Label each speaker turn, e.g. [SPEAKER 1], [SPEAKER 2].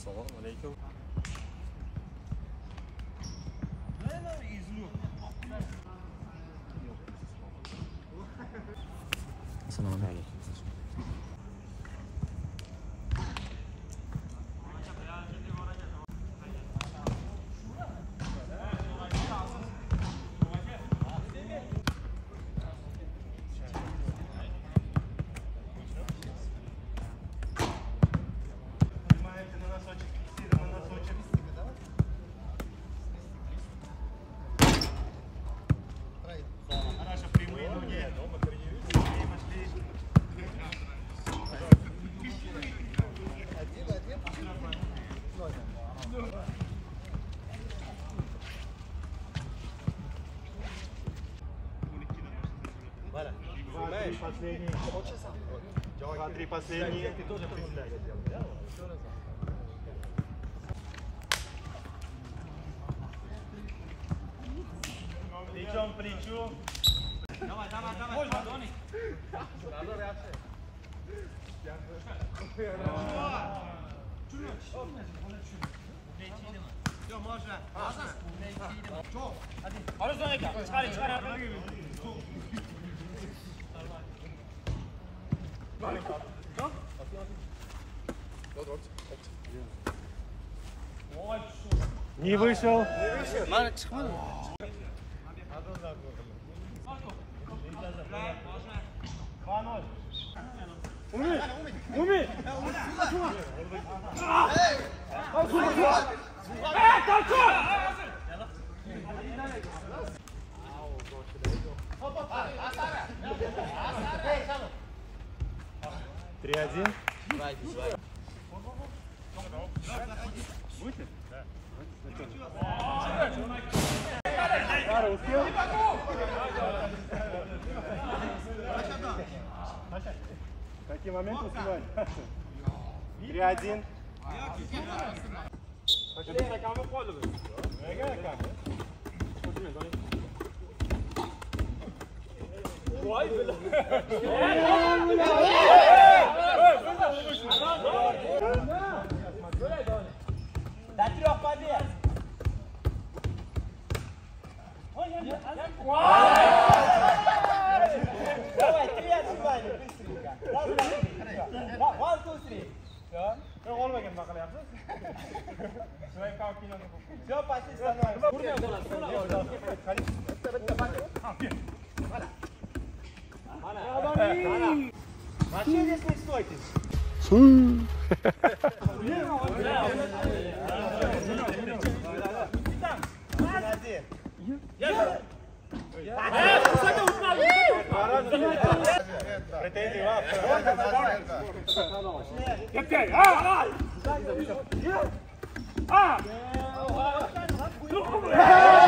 [SPEAKER 1] Assalomu alaykum. Assalomu alaykum.
[SPEAKER 2] Последний. 2-3 последние. Ты тоже приседаешь. Плечом к плечу. Давай, давай, давай. Ладони. Все, можно. Не вышел. Уми! Три один. Будет? Да. Сара, успел? Какие моменты успевать? 3-1.
[SPEAKER 3] До 3 побед! Давай, 3 отжимания, быстренько. 1, 2, 3. Все. Все, почти становится. Вообще здесь не стойте. Претензии